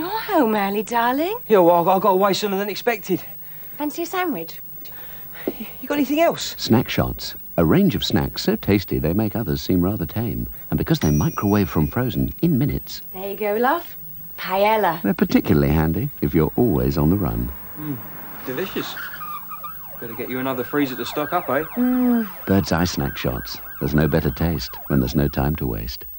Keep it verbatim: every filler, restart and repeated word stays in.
You're home early, darling. Yeah, well, I got away sooner than expected. Fancy a sandwich? You got anything else? Snack Shots. A range of snacks so tasty they make others seem rather tame. And because they microwave from frozen in minutes... There you go, love. Paella. They're particularly handy if you're always on the run. Mm, delicious. Better get you another freezer to stock up, eh? Mm. Bird's Eye Snack Shots. There's no better taste when there's no time to waste.